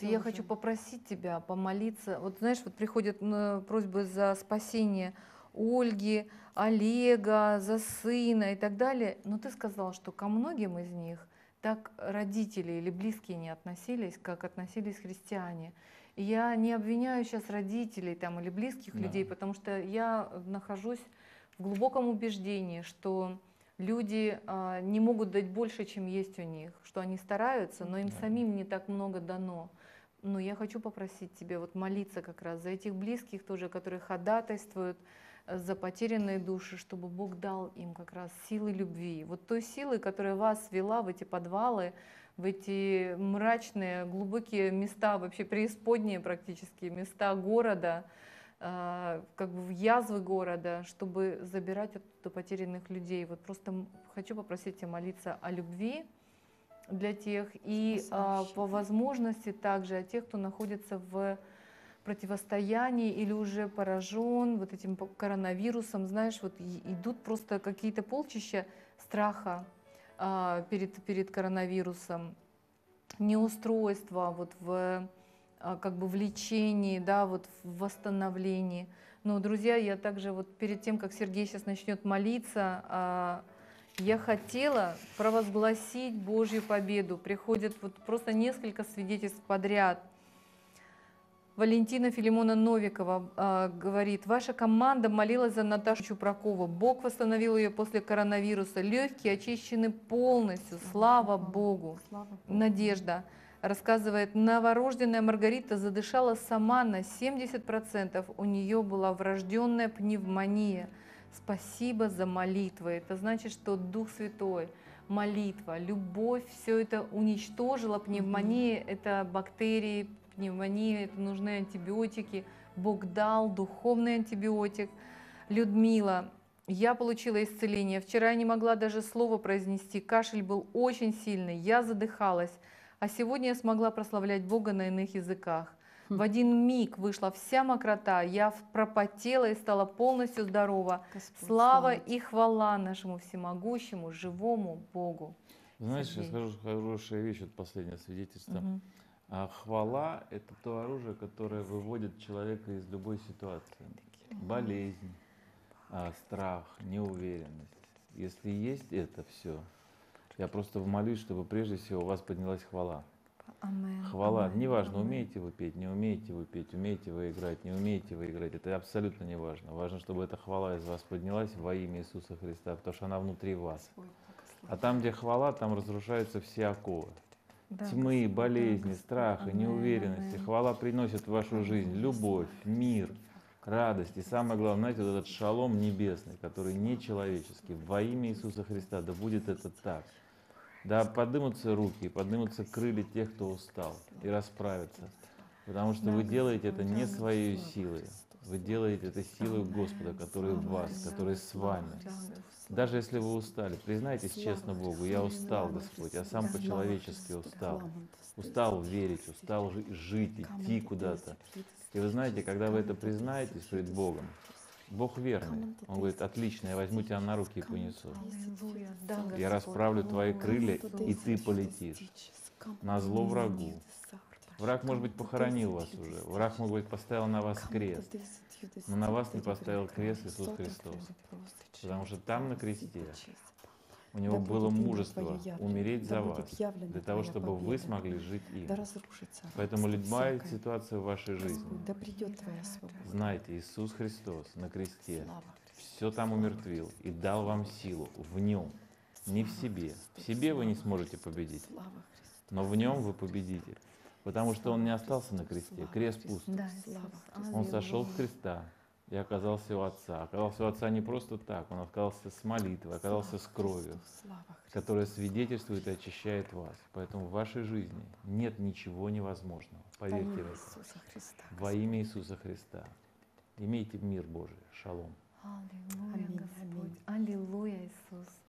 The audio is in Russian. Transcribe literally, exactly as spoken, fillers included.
и я хочу попросить тебя помолиться. Вот знаешь, вот приходят м, просьбы за спасение Ольги, Олега, за сына и так далее. Но ты сказал, что ко многим из них так родители или близкие не относились, как относились христиане. И я не обвиняю сейчас родителей там, или близких Да. людей, потому что я нахожусь в глубоком убеждении, что люди а, не могут дать больше, чем есть у них, что они стараются, но им Да. самим не так много дано. Но я хочу попросить тебя вот молиться как раз за этих близких тоже, которые ходатайствуют э, за потерянные души, чтобы Бог дал им как раз силы любви. Вот той силы, которая вас вела в эти подвалы, в эти мрачные, глубокие места, вообще преисподние практически места города, а, как бы в язвы города, чтобы забирать оттуда потерянных людей. Вот просто м- хочу попросить тебя молиться о любви для тех и а, Спасающей. по возможности также о тех, кто находится в противостоянии или уже поражен вот этим по- коронавирусом. Знаешь, вот и- идут просто какие-то полчища страха а, перед, перед коронавирусом, неустройство вот в а, как бы в лечении, да, вот в восстановлении. Но, друзья, я также вот перед тем, как Сергей сейчас начнет молиться, а, я хотела провозгласить Божью победу. Приходит вот просто несколько свидетельств подряд. Валентина Филимона Новикова а, говорит: ваша команда молилась за Наташу Чупракову. Бог восстановил ее после коронавируса. Легкие очищены полностью. Слава Богу. Слава Богу. Надежда рассказывает: новорожденная Маргарита задышала сама на семьдесят процентов. У нее была врожденная пневмония. Спасибо за молитвы. Это значит, что Дух Святой, молитва, любовь, все это уничтожило. Пневмония – это бактерии, пневмония, это нужны антибиотики. Бог дал духовный антибиотик. Людмила: я получила исцеление. Вчера я не могла даже слова произнести. Кашель был очень сильный, я задыхалась. А сегодня я смогла прославлять Бога на иных языках. В один миг вышла вся мокрота, я в- пропотела и стала полностью здорова. Господь, Слава тебе. и хвала нашему всемогущему, живому Богу. Знаешь, я Сергей. скажу хорошая вещь, вот последнее свидетельство. Мгм. А хвала – это то оружие, которое выводит человека из любой ситуации. Болезнь, а, страх, неуверенность. Если есть это все, я просто молюсь, чтобы прежде всего у вас поднялась хвала. Амен. Хвала. Амен, Неважно, амен. умеете вы петь, не умеете вы петь, умеете вы играть, не умеете вы играть. Это абсолютно не важно. Важно, чтобы эта хвала из вас поднялась во имя Иисуса Христа, потому что она внутри вас. Господь, благослови. А там, где хвала, там разрушаются все оковы. Да, Тьмы, Господь, да, болезни, Господь. страха, Амен, неуверенности. амен. Хвала приносит в вашу жизнь любовь, мир, радость. И самое главное, знаете, вот этот шалом небесный, который не человеческий. Во имя Иисуса Христа, да будет это так. Да поднимутся руки, поднимутся крылья тех, кто устал, и расправятся. Потому что Да, вы делаете это Господь, не амен. своей силой. Вы делаете это силой Господа, который в вас, который с вами. Даже если вы устали, признайтесь честно Богу: я устал, Господь, я сам по-человечески устал. Устал верить, устал жи- жить, идти куда-то. И вы знаете, когда вы это признаетесь перед Богом, Бог верный. Он говорит: отлично, я возьму тебя на руки и понесу. Аллилуйя. Да, Я Господь. расправлю твои О, крылья, Иисус. и ты полетишь. На зло врагу. Враг, может быть, похоронил вас уже. Враг, может быть, поставил на вас крест. Но на вас не поставил крест Иисус Христос. Потому что там, на кресте, у него было мужество умереть за вас, для того, чтобы вы смогли жить им. Да разрушится. Поэтому рабство любая всякое. ситуация в вашей жизни, Господь, да придет Твоя свобода. знайте, Иисус Христос на кресте Слава Христу. все там умертвил и дал вам силу в Нем, не в себе. В себе вы не сможете победить, Слава Христу. но в Нем вы победите. Потому что Он не остался на кресте, крест пуст. Да, Слава Иисус. Христу. Он сошел Аллилуйя. с креста и оказался у Отца. Оказался у Отца не просто так, Он оказался с молитвой, оказался с кровью, Слава Христу. которая свидетельствует и очищает вас. Поэтому в вашей жизни нет ничего невозможного. Во Поверьте имя в это. Иисуса Христа. Во имя Иисуса Христа. Имейте мир Божий. Шалом. Аллилуйя, Аминь, Господь. аминь. Аллилуйя, Иисус.